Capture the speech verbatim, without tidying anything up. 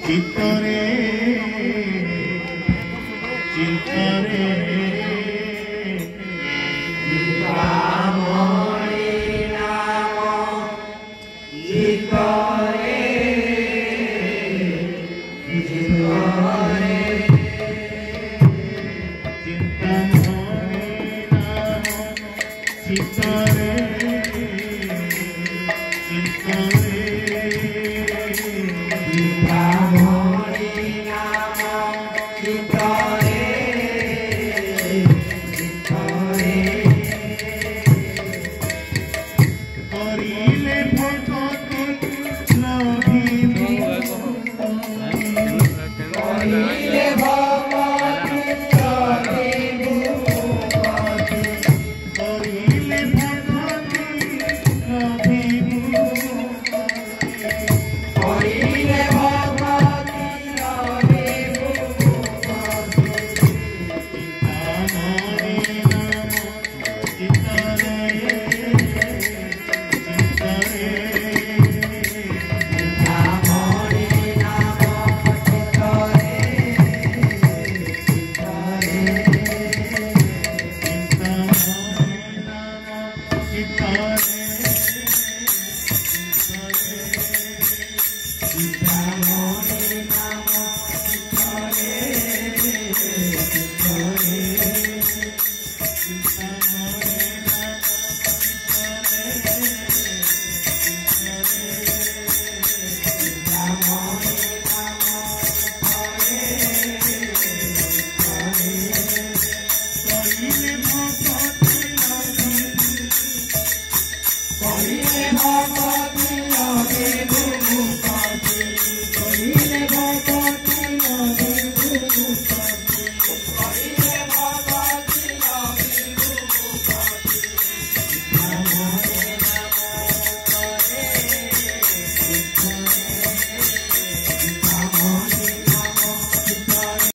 चित्तरे चित्तरे चिंतामणि नाम चित्तरे चित्तरे चिंतामणि नाम चित्तरे चित्तरे चिंतामणि नाम चित्तरे चित्तरे करिले भक्ति लभिबो करिले भक्ति लभिबो करिले भक्ति लभिबो करिले भक्ति लभिबो चिंतामणि नाम चित्तरे चित्तरे